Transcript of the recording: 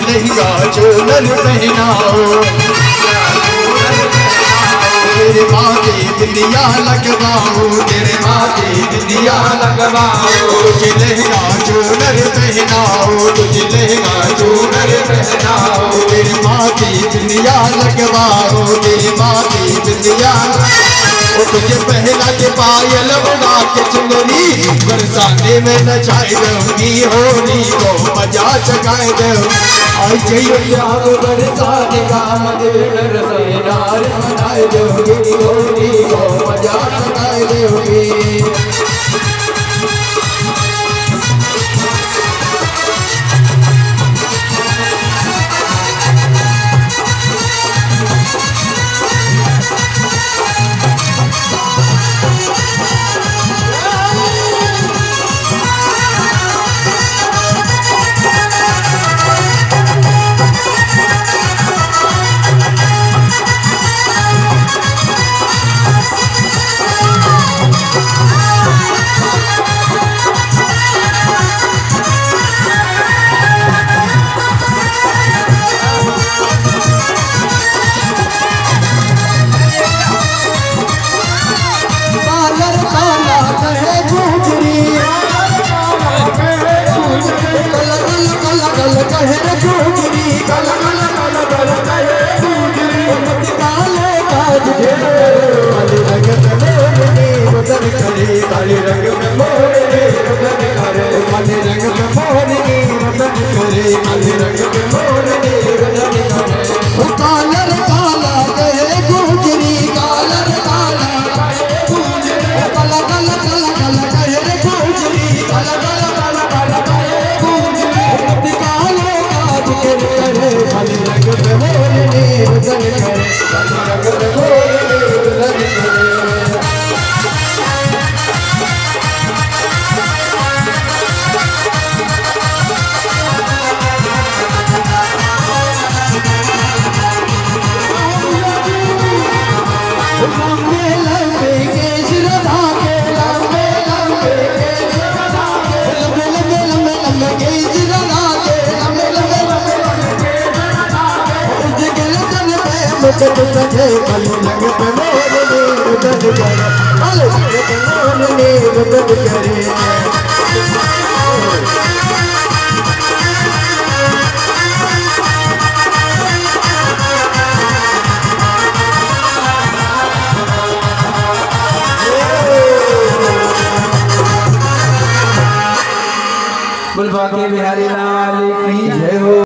लहंगा चोनर पहनाओ, तेरे माथे बिंदिया लगवाओ, तेरे माथे बिंदिया लगवाओ, तुझे लहंगा चोनर पहनाओ, तुझे लहंगा चोनर पहनाओ, तेरे माथे बिंदिया लगवाओ, तेरे माथे बिंदिया, तुझे पहला के पायल उड़ा के चुनरी बरसाने में नचाए दूंगी, होली को मजा चखाए दो। आई चाहिए जाग बरसाने का मदर से नार मनाए दोगी, होली को मजा चखाए दोगी। काले रंग में मोरनी रतन करे, काले रंग में मोरनी रतन करे, काले रंग में मोरनी रतन करे। कालर काला कहे गुजरी, कालर काला कहे गुजरी, काला काला काला काला कहे रे गुजरी, काला काला काला काला कहे गुजरी। काले काज के करे, काले रंग में मोरनी रतन करे, काले रंग में मोरनी रतन करे। तुझे काले रंग पे मोरनी रतन करे, काले रंग पे मोरनी रतन करे। बुलबा के बिहारी लाल की